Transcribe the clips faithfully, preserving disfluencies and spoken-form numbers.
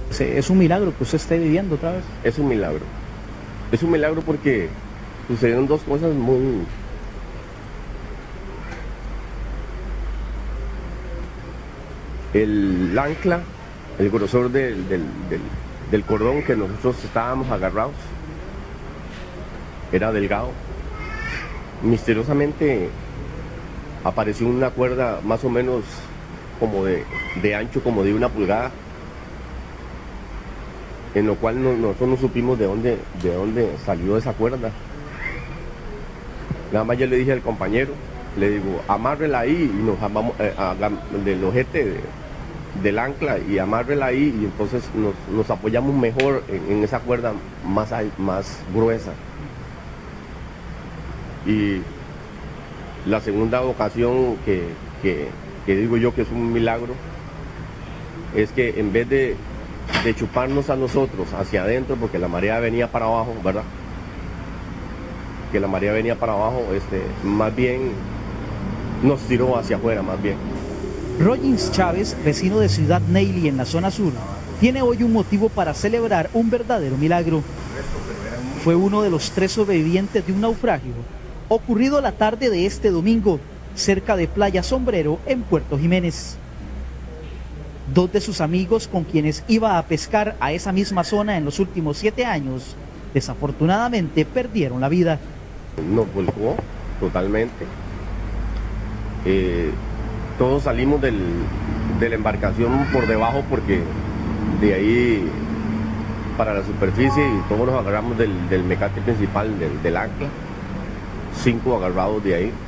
Es un milagro que usted esté viviendo otra vez. Es un milagro. Es un milagro porque sucedieron dos cosas muy... El ancla, el grosor del, del, del, del cordón que nosotros estábamos agarrados, era delgado. Misteriosamente apareció una cuerda más o menos como de, de ancho, como de una pulgada, en lo cual no, nosotros no supimos de dónde, de dónde salió esa cuerda. Nada más yo le dije al compañero, le digo, amárrela ahí y nos vamos eh, del ojete de, del ancla y amárrela ahí, y entonces nos, nos apoyamos mejor en, en esa cuerda más, más gruesa. Y la segunda ocasión que, que, que digo yo que es un milagro es que en vez de, de chuparnos a nosotros hacia adentro, porque la marea venía para abajo, ¿verdad? Que la marea venía para abajo, este, más bien nos tiró hacia afuera, más bien. Rollins Chávez, vecino de Ciudad Neily en la zona sur, tiene hoy un motivo para celebrar un verdadero milagro. Fue uno de los tres sobrevivientes de un naufragio ocurrido la tarde de este domingo, cerca de Playa Sombrero, en Puerto Jiménez. Dos de sus amigos con quienes iba a pescar a esa misma zona en los últimos siete años, desafortunadamente perdieron la vida. Nos volcó totalmente. Eh, todos salimos del, de la embarcación por debajo, porque de ahí para la superficie, y todos nos agarramos del, del mecate principal del, del ancla. Cinco agarrados de ahí,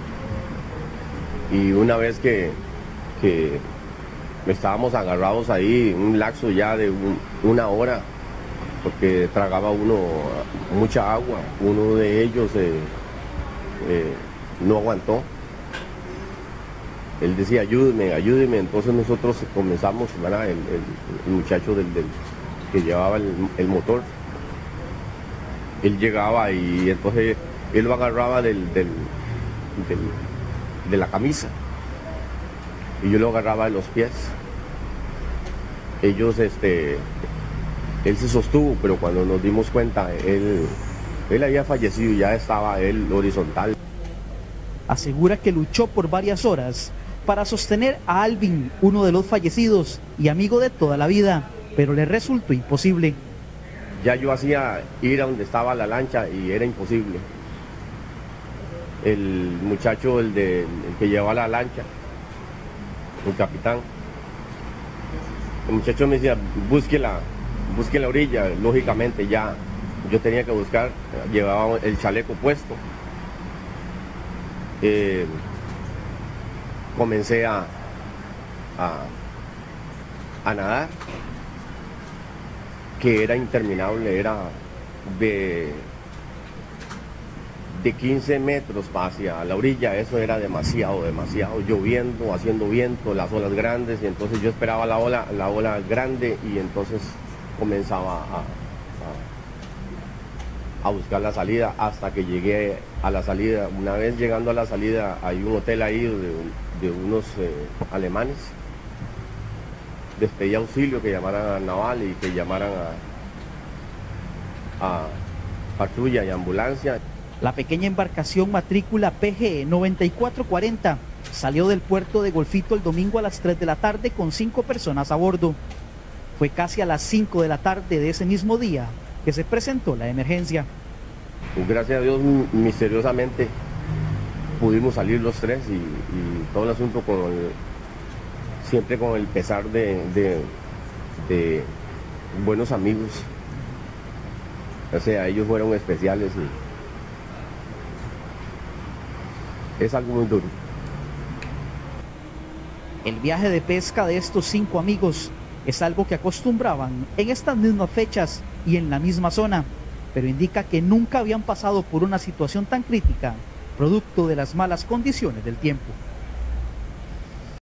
y una vez que, que estábamos agarrados ahí, un lapso ya de un, una hora, porque tragaba uno mucha agua, uno de ellos eh, eh, no aguantó, él decía ayúdeme, ayúdeme, entonces nosotros comenzamos, ¿verdad? El, el, el muchacho del, del, que llevaba el, el motor, él llegaba y entonces él lo agarraba del, del, del, de la camisa y yo lo agarraba de los pies. Ellos, este, él se sostuvo, pero cuando nos dimos cuenta, él, él había fallecido, ya estaba él horizontal. Asegura que luchó por varias horas para sostener a Alvin, uno de los fallecidos y amigo de toda la vida, pero le resultó imposible. Ya yo hacía ir a donde estaba la lancha y era imposible. El muchacho, el, de, el que llevaba la lancha, el capitán, el muchacho me decía, busque la, busque la orilla. Lógicamente ya yo tenía que buscar, llevaba el chaleco puesto. Eh, comencé a, a, a nadar, que era interminable, era de... de quince metros hacia la orilla. Eso era demasiado, demasiado, lloviendo, haciendo viento, las olas grandes, y entonces yo esperaba la ola, la ola grande, y entonces comenzaba a, a, a buscar la salida hasta que llegué a la salida. Una vez llegando a la salida, hay un hotel ahí de, de unos eh, alemanes. Despedí auxilio, que llamaran a naval y que llamaran a, a patrulla y ambulancia. La pequeña embarcación matrícula P G noventa y cuatro cuarenta salió del puerto de Golfito el domingo a las tres de la tarde con cinco personas a bordo. Fue casi a las cinco de la tarde de ese mismo día que se presentó la emergencia. Gracias a Dios, misteriosamente pudimos salir los tres, y, y todo el asunto con el, siempre con el pesar de, de, de buenos amigos. O sea, ellos fueron especiales y es algo muy duro. El viaje de pesca de estos cinco amigos es algo que acostumbraban en estas mismas fechas y en la misma zona, pero indica que nunca habían pasado por una situación tan crítica, producto de las malas condiciones del tiempo.